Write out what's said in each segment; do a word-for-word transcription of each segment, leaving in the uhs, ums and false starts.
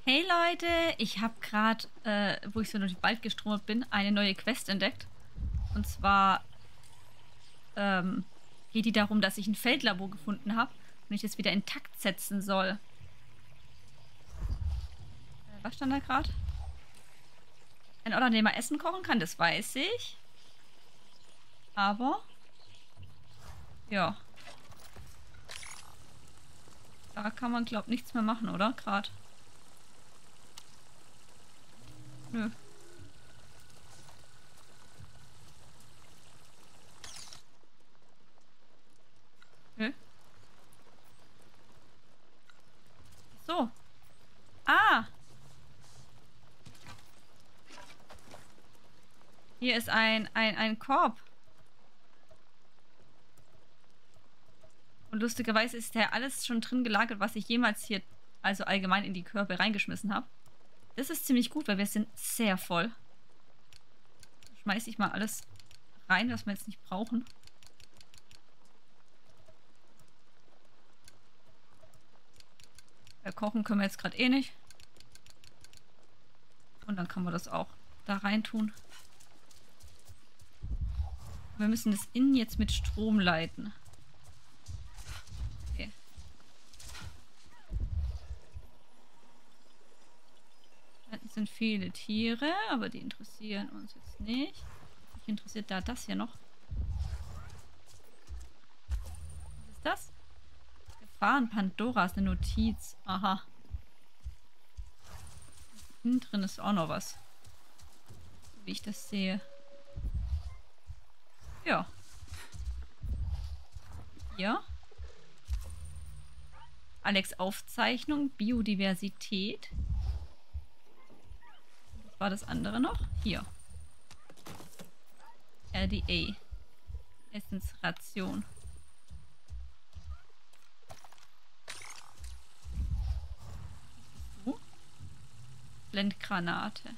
Hey Leute, ich habe gerade, äh, wo ich so durch den Wald gestromert bin, eine neue Quest entdeckt. Und zwar ähm, geht die darum, dass ich ein Feldlabor gefunden habe und ich es wieder intakt setzen soll. Äh, was stand da gerade? Ein Ort, an dem man Essen kochen kann, das weiß ich. Aber, ja. Da kann man, glaub, nichts mehr machen, oder? Gerade. Nö. Nö. So. Ah! Hier ist ein, ein, ein Korb. Und lustigerweise ist ja alles schon drin gelagert, was ich jemals hier, also allgemein in die Körbe reingeschmissen habe. Das ist ziemlich gut, weil wir sind sehr voll. Schmeiße ich mal alles rein, was wir jetzt nicht brauchen. Ja, kochen können wir jetzt gerade eh nicht. Und dann kann man das auch da rein tun. Wir müssen das innen jetzt mit Strom leiten. Okay. Da sind viele Tiere, aber die interessieren uns jetzt nicht. Mich interessiert da das hier noch. Was ist das? Gefahren Pandoras, eine Notiz. Aha. Hinten drin ist auch noch was. Wie ich das sehe. Ja. Hier. Alex Aufzeichnung, Biodiversität. Was war das andere noch? Hier. R D A. Essensration. So. Blendgranate.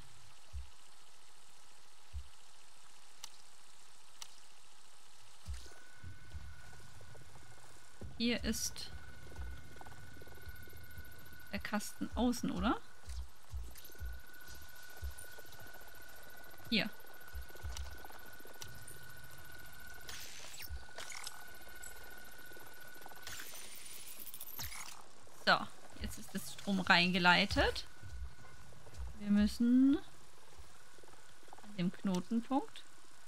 Hier ist der Kasten außen, oder? Hier. So, jetzt ist das Strom reingeleitet. Wir müssen an dem Knotenpunkt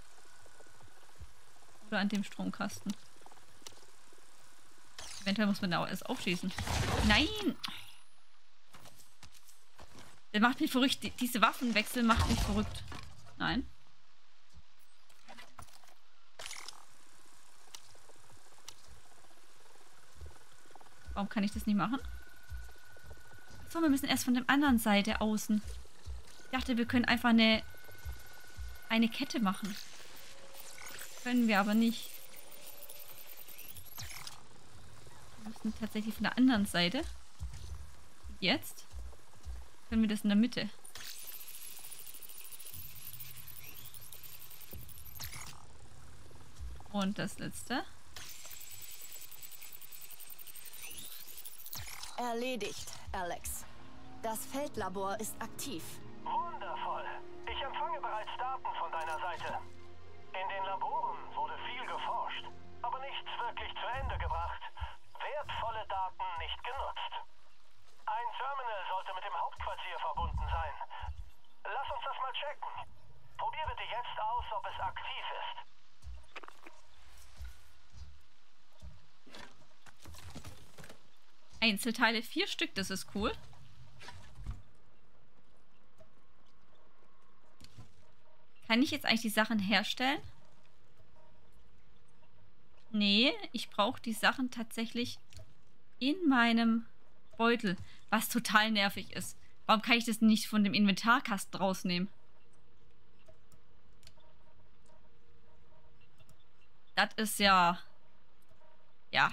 oder an dem Stromkasten. Eventuell muss man da auch erst aufschließen. Nein! Der macht mich verrückt. Diese Waffenwechsel macht mich verrückt. Nein. Warum kann ich das nicht machen? So, wir müssen erst von der anderen Seite außen. Ich dachte, wir können einfach eine, eine Kette machen. Können wir aber nicht. Wir müssen tatsächlich von der anderen Seite. Jetzt können wir das in der Mitte. Und das letzte. Erledigt, Alex. Das Feldlabor ist aktiv. Wundervoll. Ich empfange bereits Daten von deiner Seite. In den Laboren wurde viel geforscht, aber nichts wirklich zu Ende gebracht. Wertvolle Daten nicht genutzt. Ein Terminal sollte mit dem Hauptquartier verbunden sein. Lass uns das mal checken. Probier bitte jetzt aus, ob es aktiv ist. Einzelteile, vier Stück, das ist cool. Kann ich jetzt eigentlich die Sachen herstellen? Nee, ich brauche die Sachen tatsächlich in meinem Beutel, was total nervig ist. Warum kann ich das nicht von dem Inventarkasten rausnehmen? Das ist ja... Ja.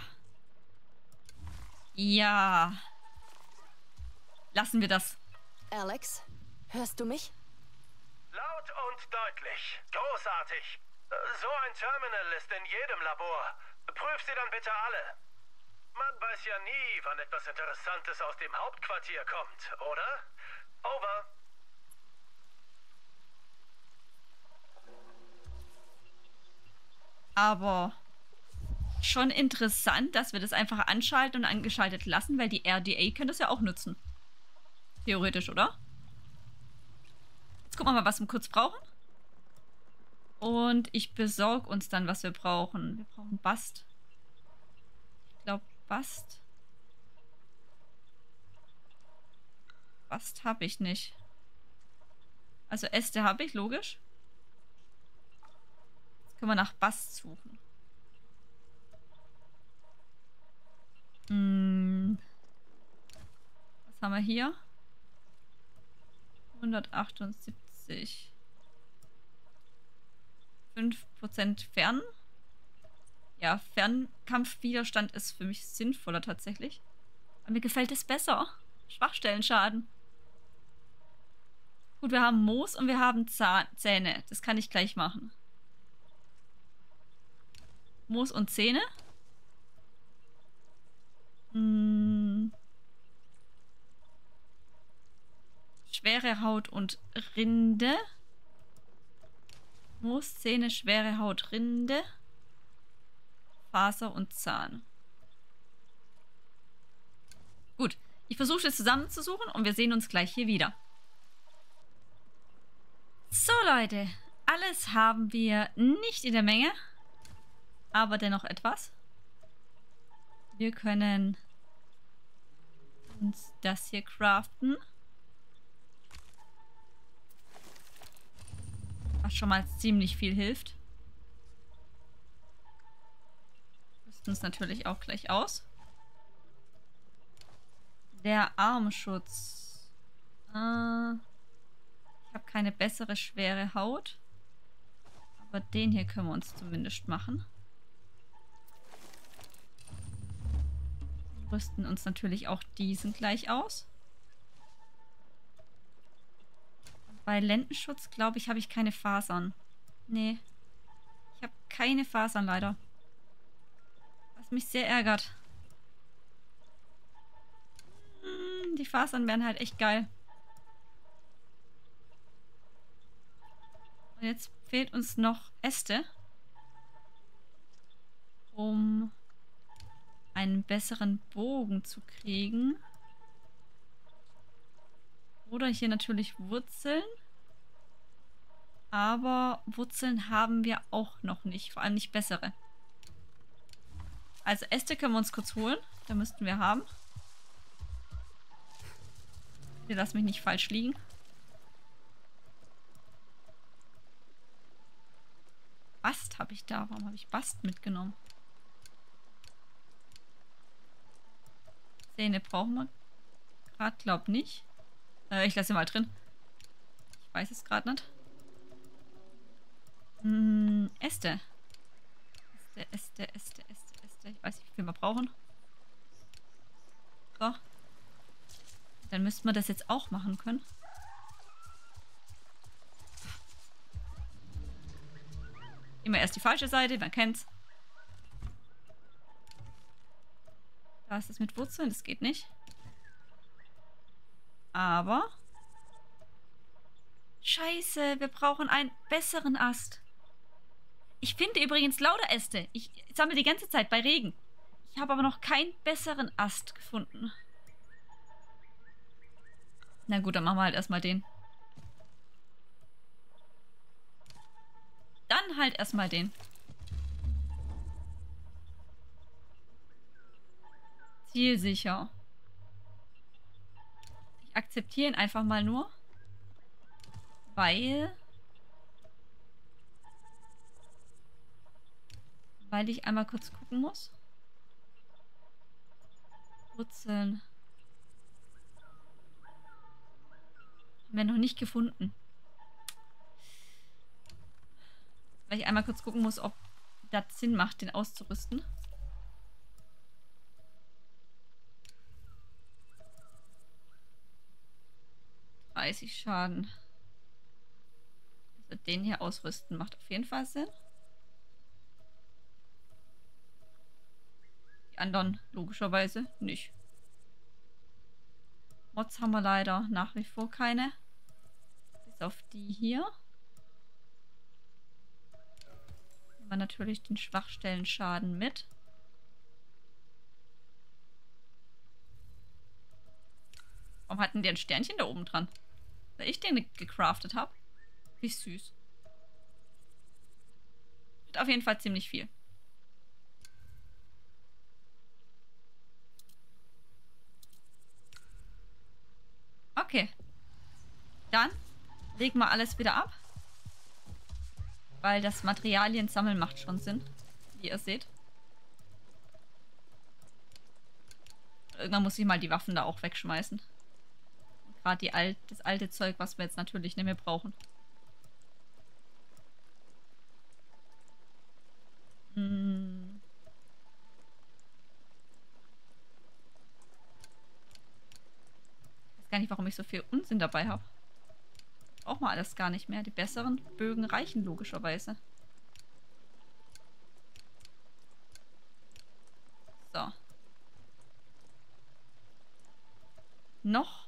Ja. Lassen wir das. Alex, hörst du mich? Laut und deutlich. Großartig. So ein Terminal ist in jedem Labor. Prüf sie dann bitte alle. Man weiß ja nie, wann etwas Interessantes aus dem Hauptquartier kommt, oder? Over. Aber schon interessant, dass wir das einfach anschalten und angeschaltet lassen, weil die R D A können das ja auch nutzen. Theoretisch, oder? Jetzt gucken wir mal, was wir kurz brauchen. Und ich besorge uns dann, was wir brauchen. Wir brauchen Bast. Ich glaube, Bast. Bast habe ich nicht. Also Äste habe ich, logisch. Jetzt können wir nach Bast suchen. Hm. Was haben wir hier? hundertachtundsiebzig. fünf Prozent Fern. Ja, Fernkampfwiderstand ist für mich sinnvoller tatsächlich. Aber mir gefällt es besser. Schwachstellenschaden. Gut, wir haben Moos und wir haben Zahn Zähne. Das kann ich gleich machen. Moos und Zähne. Hm. Schwere Haut und Rinde. Moos, Zähne, schwere Haut, Rinde. Faser und Zahn. Gut, ich versuche es zusammenzusuchen und wir sehen uns gleich hier wieder. So Leute, alles haben wir nicht in der Menge, aber dennoch etwas. Wir können uns das hier craften. Was schon mal ziemlich viel hilft. Rüsten uns natürlich auch gleich aus. Der Armschutz. Äh, ich habe keine bessere schwere Haut. Aber den hier können wir uns zumindest machen. Rüsten uns natürlich auch diesen gleich aus. Bei Lendenschutz, glaube ich, habe ich keine Fasern. Nee. Ich habe keine Fasern leider. Was mich sehr ärgert. Hm, die Fasern wären halt echt geil. Und jetzt fehlt uns noch Äste. Um einen besseren Bogen zu kriegen. Oder hier natürlich Wurzeln. Aber Wurzeln haben wir auch noch nicht. Vor allem nicht bessere. Also Äste können wir uns kurz holen. Da müssten wir haben. Hier, lass mich nicht falsch liegen. Bast habe ich da. Warum habe ich Bast mitgenommen? Zähne brauchen wir gerade, glaub nicht. Äh, ich lasse sie mal drin. Ich weiß es gerade nicht. Hm, Äste. Äste, Äste, Äste, Äste, Äste. Ich weiß nicht, wie viel wir brauchen. So. Dann müssten wir das jetzt auch machen können. Immer erst die falsche Seite, man kennt's. Da ist es mit Wurzeln, das geht nicht. Aber... Scheiße, wir brauchen einen besseren Ast. Ich finde übrigens lauter Äste. Ich sammle die ganze Zeit bei Regen. Ich habe aber noch keinen besseren Ast gefunden. Na gut, dann machen wir halt erstmal den. Dann halt erstmal den. Zielsicher. Ich akzeptiere ihn einfach mal nur. Weil... Weil ich einmal kurz gucken muss. Wurzeln. Haben wir noch nicht gefunden. Weil ich einmal kurz gucken muss, ob das Sinn macht, den auszurüsten. dreißig Schaden. Also den hier ausrüsten macht auf jeden Fall Sinn. Die anderen logischerweise nicht. Mods haben wir leider nach wie vor keine. Bis auf die hier. Nehmen wir natürlich den Schwachstellen-Schaden mit. Warum hatten die ein Sternchen da oben dran? Weil ich den gecraftet habe. Wie süß. Wird auf jeden Fall ziemlich viel. Okay. Dann legen wir alles wieder ab. Weil das Materialien sammeln macht schon Sinn. Wie ihr seht. Irgendwann muss ich mal die Waffen da auch wegschmeißen. Gerade die alt, das alte Zeug, was wir jetzt natürlich nicht mehr brauchen. Hm. Ich weiß gar nicht, warum ich so viel Unsinn dabei habe. Auch mal alles gar nicht mehr. Die besseren Bögen reichen logischerweise. So. Noch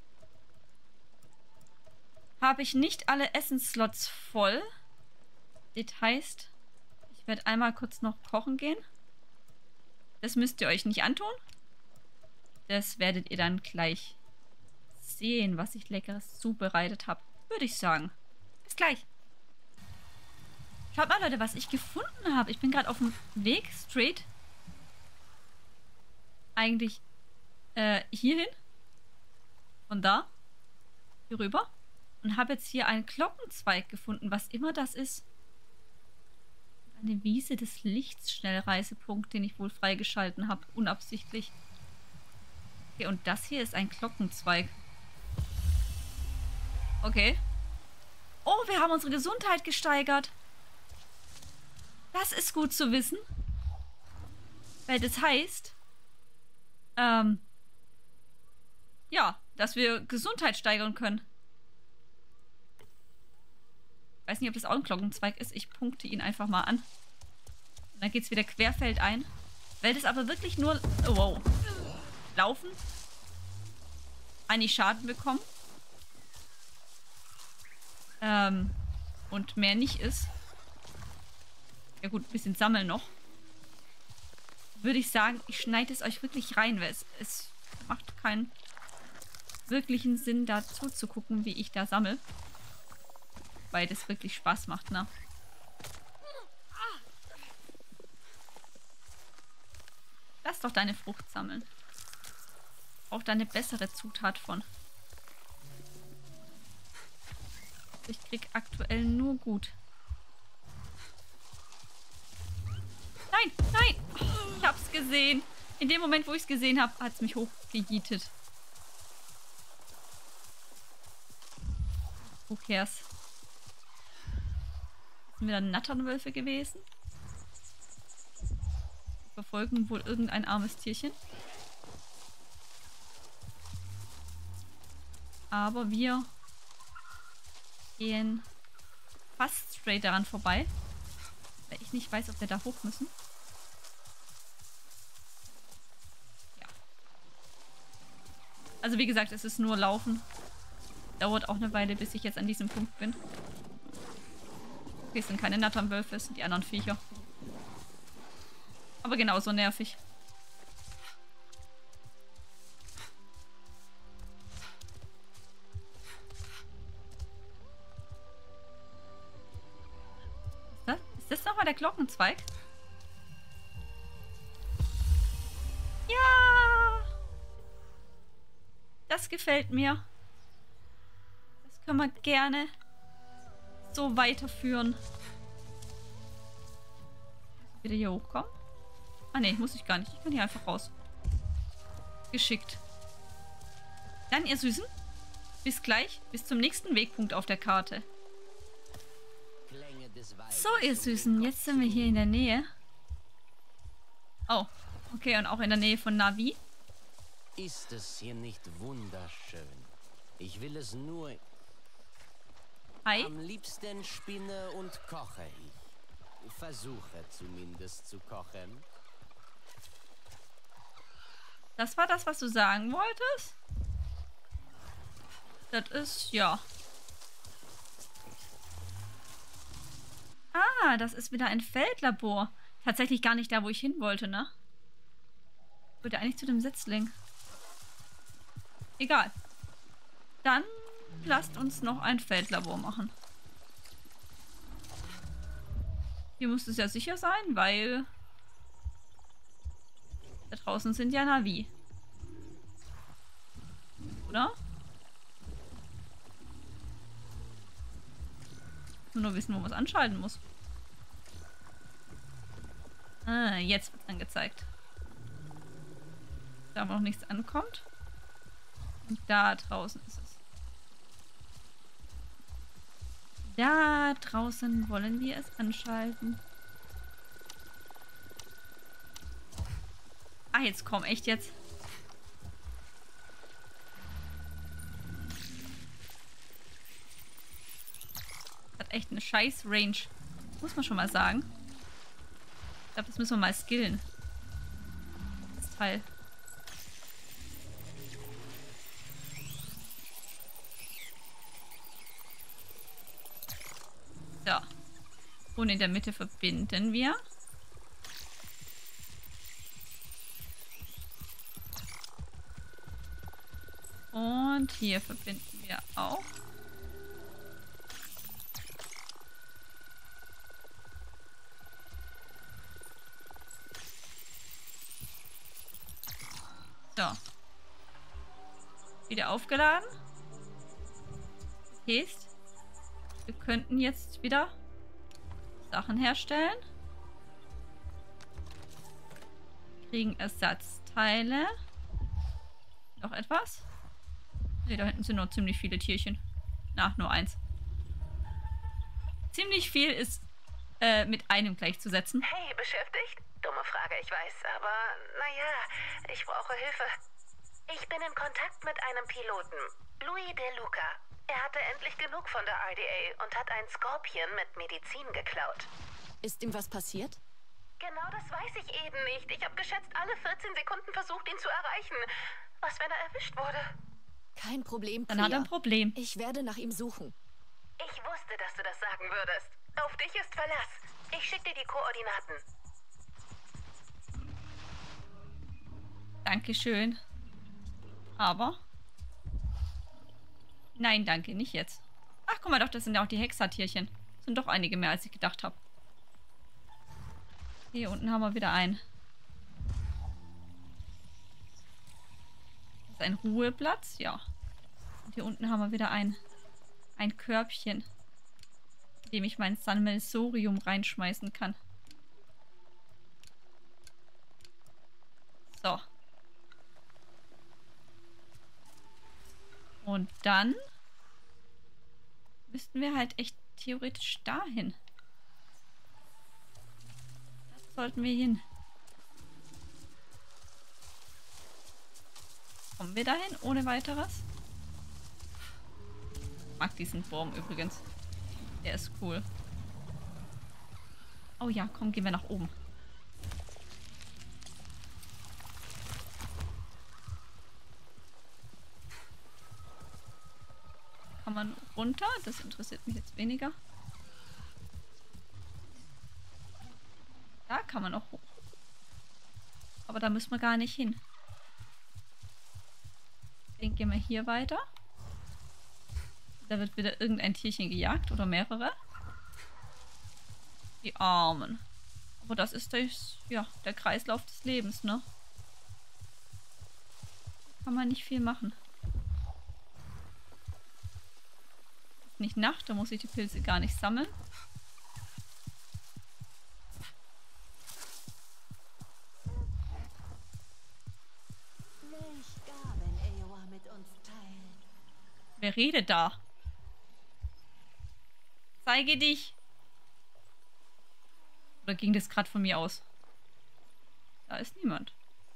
habe ich nicht alle Essensslots voll. Das heißt, ich werde einmal kurz noch kochen gehen. Das müsst ihr euch nicht antun. Das werdet ihr dann gleich sehen, was ich Leckeres zubereitet habe. Würde ich sagen. Bis gleich. Schaut mal, Leute, was ich gefunden habe. Ich bin gerade auf dem Weg straight. Eigentlich äh, hierhin. Von da. Hier rüber. Und habe jetzt hier einen Glockenzweig gefunden, was immer das ist. Eine Wiese des Lichts, Schnellreisepunkt, den ich wohl freigeschalten habe, unabsichtlich. Okay, und das hier ist ein Glockenzweig. Okay. Oh, wir haben unsere Gesundheit gesteigert. Das ist gut zu wissen. Weil das heißt, ähm, ja, dass wir Gesundheit steigern können. Ich weiß nicht, ob das auch ein Glockenzweig ist. Ich punkte ihn einfach mal an. Und dann geht es wieder querfeldein. Weil das aber wirklich nur... Oh, wow. Laufen. Eigentlich Schaden bekommen. Ähm, und mehr nicht ist. Ja gut, ein bisschen sammeln noch. Würde ich sagen, ich schneide es euch wirklich rein, weil es, es macht keinen wirklichen Sinn, dazu zu gucken, wie ich da sammle. Weil das wirklich Spaß macht, ne? Lass doch deine Frucht sammeln. Auch da eine bessere Zutat von. Ich krieg aktuell nur gut. Nein, nein! Ich hab's gesehen. In dem Moment, wo ich es gesehen habe, hat es mich hochgejietet. Who cares? Sind wieder Natternwölfe gewesen? Die verfolgen wohl irgendein armes Tierchen. Aber wir gehen fast straight daran vorbei. Weil ich nicht weiß, ob wir da hoch müssen. Ja. Also wie gesagt, es ist nur Laufen. Dauert auch eine Weile, bis ich jetzt an diesem Punkt bin. Okay, es sind keine Natternwölfe, es sind die anderen Viecher. Aber genauso nervig. Ist das, ist das nochmal der Glockenzweig? Ja! Das gefällt mir. Das können wir gerne so weiterführen. Wieder hier hochkommen? Ah ne, muss ich gar nicht. Ich kann hier einfach raus. Geschickt. Dann, ihr Süßen. Bis gleich. Bis zum nächsten Wegpunkt auf der Karte. So, ihr Süßen. Jetzt sind wir hier in der Nähe. Oh. Okay, und auch in der Nähe von Navi. Ist es hier nicht wunderschön? Ich will es nur... Hi. Am liebsten spinne und koche ich. Versuche zumindest zu kochen. Das war das, was du sagen wolltest? Das ist, ja. Ah, das ist wieder ein Feldlabor. Tatsächlich gar nicht da, wo ich hin wollte, ne? Ich wollte eigentlich zu dem Setzling. Egal. Dann lasst uns noch ein Feldlabor machen. Hier muss es ja sicher sein, weil da draußen sind ja Navi. Oder? Nur wissen, wo man es anschalten muss. Ah, jetzt wird angezeigt. Da noch nichts ankommt. Und da draußen ist es. Da draußen wollen wir es anschalten. Ah, jetzt komm, echt jetzt. Hat echt eine scheiß Range. Muss man schon mal sagen. Ich glaube, das müssen wir mal skillen. Das Teil. So. Und in der Mitte verbinden wir. Und hier verbinden wir auch. So. Wieder aufgeladen. Heißt, wir könnten jetzt wieder Sachen herstellen. Kriegen Ersatzteile. Noch etwas? Ne, da hinten sind noch ziemlich viele Tierchen. Na, nur eins. Ziemlich viel ist äh, mit einem gleichzusetzen. Hey, beschäftigt? Dumme Frage, ich weiß, aber naja, ich brauche Hilfe. Ich bin in Kontakt mit einem Piloten, Louis De Luca. Er hatte endlich genug von der R D A und hat ein Scorpion mit Medizin geklaut. Ist ihm was passiert? Genau das weiß ich eben nicht. Ich habe geschätzt alle vierzehn Sekunden versucht, ihn zu erreichen. Was, wenn er erwischt wurde? Kein Problem, Dann hat er ein Priya. Problem. Ich werde nach ihm suchen. Ich wusste, dass du das sagen würdest. Auf dich ist Verlass. Ich schicke dir die Koordinaten. Dankeschön. Aber... Nein, danke, nicht jetzt. Ach, guck mal doch, das sind ja auch die Hexatierchen. Das sind doch einige mehr, als ich gedacht habe. Hier unten haben wir wieder einen. Das ist ein Ruheplatz, ja. Und hier unten haben wir wieder ein, ein Körbchen, in dem ich mein Sammelsurium reinschmeißen kann. So. Und dann müssten wir halt echt theoretisch dahin. Da sollten wir hin. Kommen wir dahin ohne weiteres? Ich mag diesen Baum übrigens. Der ist cool. Oh ja, komm, gehen wir nach oben. Kann man runter? Das interessiert mich jetzt weniger. Da kann man auch hoch. Aber da müssen wir gar nicht hin. Dann gehen wir hier weiter. Da wird wieder irgendein Tierchen gejagt oder mehrere. Die Armen. Aber das ist das, ja, der Kreislauf des Lebens, ne? Kann man nicht viel machen. Ist nicht Nacht, da muss ich die Pilze gar nicht sammeln. Wer redet da? Zeige dich. Oder ging das gerade von mir aus? Da ist niemand.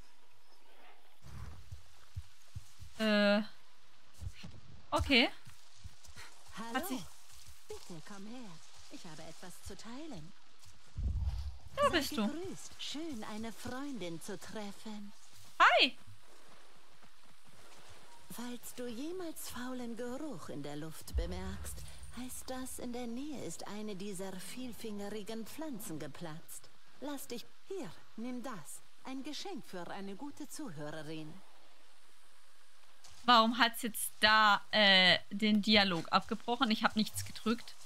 Äh. Okay. Hallo. Hat sich... Bitte komm her. Ich habe etwas zu teilen. Da bist du. Gegrüßt. Schön, eine Freundin zu treffen. Hi. Falls du jemals faulen Geruch in der Luft bemerkst, heißt das, in der Nähe ist eine dieser vielfingerigen Pflanzen geplatzt. Lass dich... Hier, nimm das. Ein Geschenk für eine gute Zuhörerin. Warum hat es jetzt da äh, den Dialog abgebrochen? Ich habe nichts gedrückt.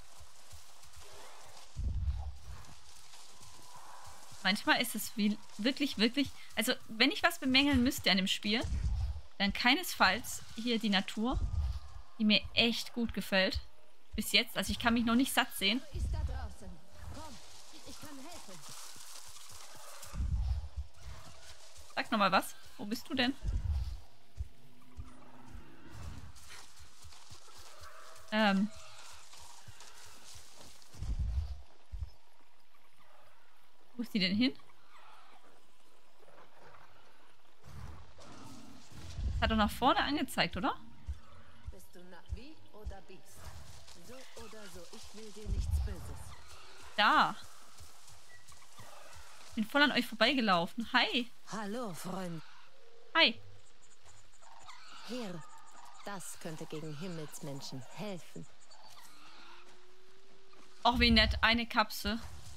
Manchmal ist es wie, wirklich, wirklich... Also, wenn ich was bemängeln müsste an dem Spiel, dann keinesfalls hier die Natur, die mir echt gut gefällt. Bis jetzt. Also, ich kann mich noch nicht satt sehen. Ist da draußen. Komm, ich kann helfen. Sag nochmal was. Wo bist du denn? Ähm... Wo ist die denn hin? Das hat doch nach vorne angezeigt, oder? Bist du Navi oder Biest? So oder so, ich will dir nichts Böses. Da. Bin voll an euch vorbeigelaufen. Hi. Hallo, Freund. Hi. Hier, das könnte gegen Himmelsmenschen helfen. Auch wie nett. Eine Kapsel.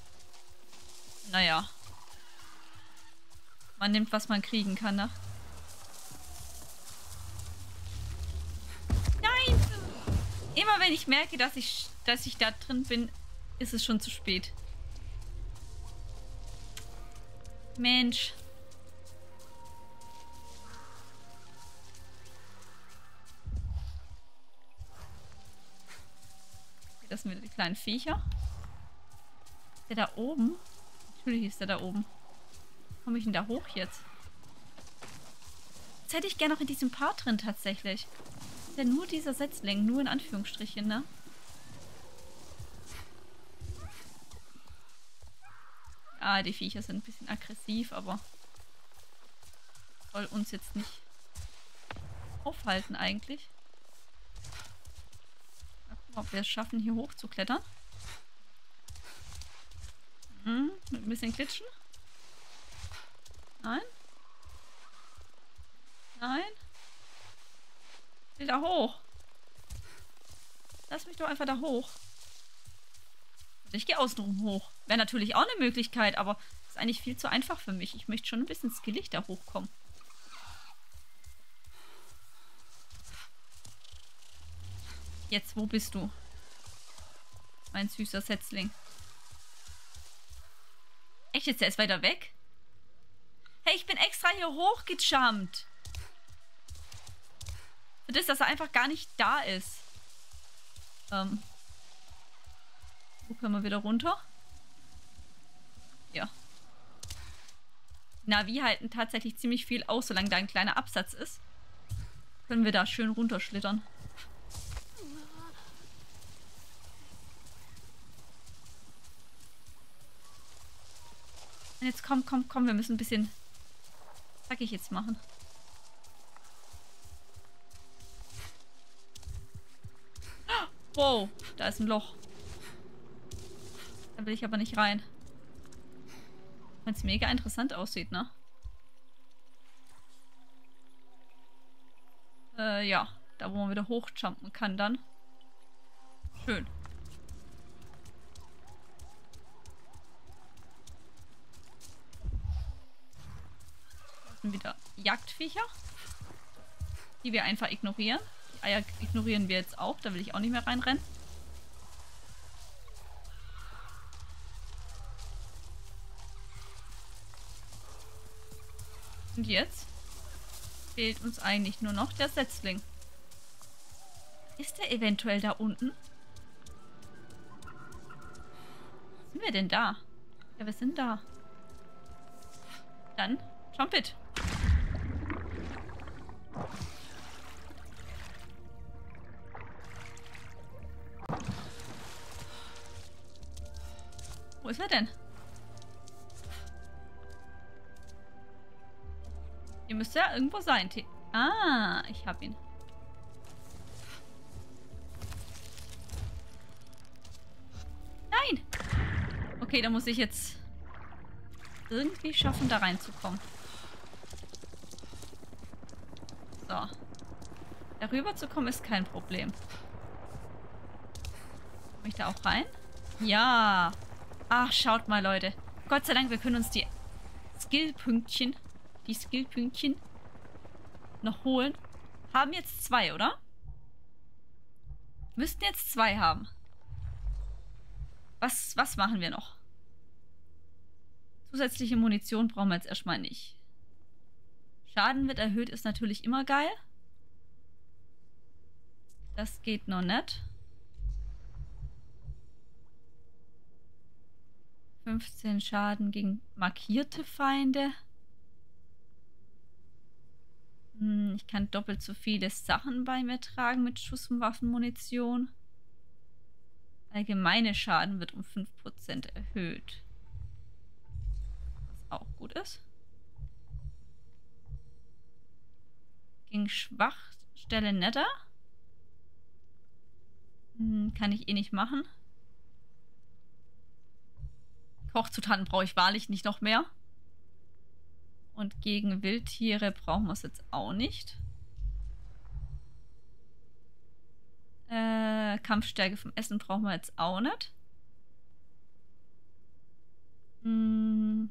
Naja. Man nimmt, was man kriegen kann, ne? Nein! Immer wenn ich merke, dass ich, dass ich da drin bin, ist es schon zu spät. Mensch. Das sind wieder die kleinen Viecher. Ist der da oben? Natürlich ist der da oben. Komme ich denn da hoch jetzt? Das hätte ich gerne noch in diesem Part drin tatsächlich. Ist ja nur dieser Setzling, nur in Anführungsstrichen, ne? Ah, die Viecher sind ein bisschen aggressiv, aber soll uns jetzt nicht aufhalten eigentlich. Mal gucken, ob wir es schaffen, hier hoch zu klettern. Hm, mit ein bisschen Glitschen. Nein. Nein. Ich will da hoch. Lass mich doch einfach da hoch. Ich gehe außenrum hoch. Wäre natürlich auch eine Möglichkeit, aber ist eigentlich viel zu einfach für mich. Ich möchte schon ein bisschen skillig da hochkommen. Jetzt, wo bist du? Mein süßer Setzling. Echt jetzt, der ist weiter weg? Hey, ich bin extra hier hochgejumpt. Für das, dass er einfach gar nicht da ist. Ähm. Wo können wir wieder runter? Ja. Navi halten tatsächlich ziemlich viel aus, solange da ein kleiner Absatz ist. Können wir da schön runterschlittern. Und jetzt komm, komm, komm, wir müssen ein bisschen zackig jetzt machen. Wow, da ist ein Loch. Da will ich aber nicht rein. Wenn es mega interessant aussieht, ne? Äh, ja. Da, wo man wieder hochjumpen kann dann. Schön. Das sind wieder Jagdviecher. Die wir einfach ignorieren. Die Eier ignorieren wir jetzt auch. Da will ich auch nicht mehr reinrennen. Und jetzt fehlt uns eigentlich nur noch der Setzling. Ist der eventuell da unten? Sind wir denn da? Ja, wir sind da. Dann jump it. Wo ist er denn? Hier müsste er irgendwo sein. Ah, ich hab ihn. Nein! Okay, da muss ich jetzt irgendwie schaffen, da reinzukommen. So. Darüber zu kommen ist kein Problem. Komme ich da auch rein? Ja. Ach, schaut mal, Leute. Gott sei Dank, wir können uns die Skillpünktchen, die Skillpünktchen noch holen. Haben jetzt zwei, oder? Müssten jetzt zwei haben. Was, was machen wir noch? Zusätzliche Munition brauchen wir jetzt erstmal nicht. Schaden wird erhöht, ist natürlich immer geil. Das geht noch nicht. fünfzehn Schaden gegen markierte Feinde. Hm, ich kann doppelt so viele Sachen bei mir tragen mit Schuss- und Waffenmunition. Allgemeine Schaden wird um fünf Prozent erhöht. Was auch gut ist. Gegen Schwachstelle netter. Hm, kann ich eh nicht machen. Kochzutaten brauche ich wahrlich nicht noch mehr. Und gegen Wildtiere brauchen wir es jetzt auch nicht. Äh, Kampfstärke vom Essen brauchen wir jetzt auch nicht. Hm.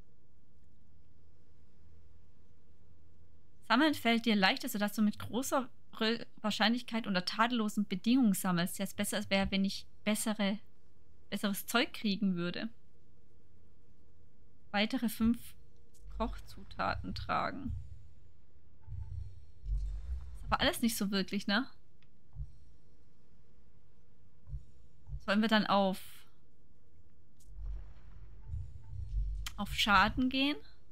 Sammeln fällt dir leichter, sodass du mit großer Wahrscheinlichkeit unter tadellosen Bedingungen sammelst. Jetzt besser wäre, wenn ich bessere, besseres Zeug kriegen würde. Weitere fünf Kochzutaten tragen. Ist aber alles nicht so wirklich, ne? Sollen wir dann auf auf Schaden gehen?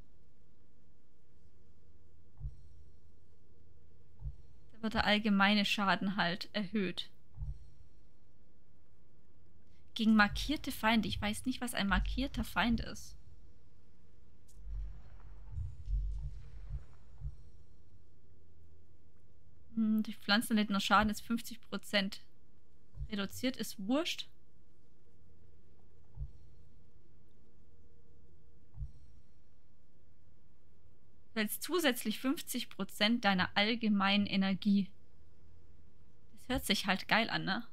Da wird der allgemeine Schaden halt erhöht. Gegen markierte Feinde. Ich weiß nicht, was ein markierter Feind ist. Durch Pflanzen erlittener Schaden ist fünfzig Prozent reduziert, ist wurscht. Du hältst zusätzlich fünfzig Prozent deiner allgemeinen Energie. Das hört sich halt geil an, ne?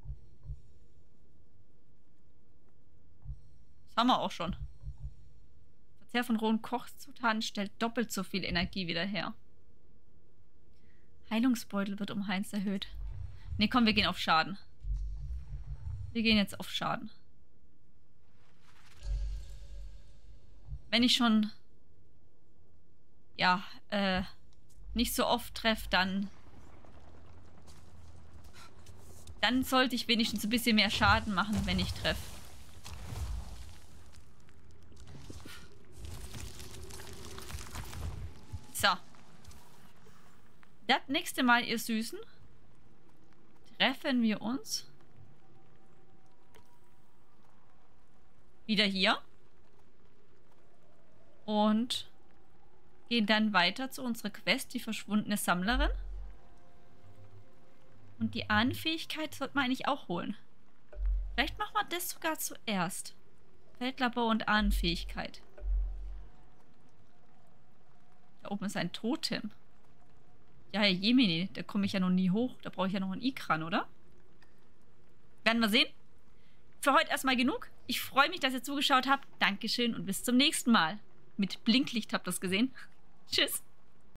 Das haben wir auch schon. Verzehr von rohen Kochzutaten stellt doppelt so viel Energie wieder her. Heilungsbeutel wird um eins erhöht. Ne, komm, wir gehen auf Schaden. Wir gehen jetzt auf Schaden. Wenn ich schon ja, äh, nicht so oft treffe, dann dann sollte ich wenigstens ein bisschen mehr Schaden machen, wenn ich treffe. So. Das nächste Mal, ihr Süßen, treffen wir uns wieder hier und gehen dann weiter zu unserer Quest, die verschwundene Sammlerin. Und die Ahnenfähigkeit sollte man eigentlich auch holen. Vielleicht machen wir das sogar zuerst. Feldlabor und Ahnenfähigkeit. Da oben ist ein Totem. Ja, Herr Jemini, da komme ich ja noch nie hoch. Da brauche ich ja noch einen Ikran, oder? Werden wir sehen. Für heute erstmal genug. Ich freue mich, dass ihr zugeschaut habt. Dankeschön und bis zum nächsten Mal. Mit Blinklicht habt ihr das gesehen. Tschüss.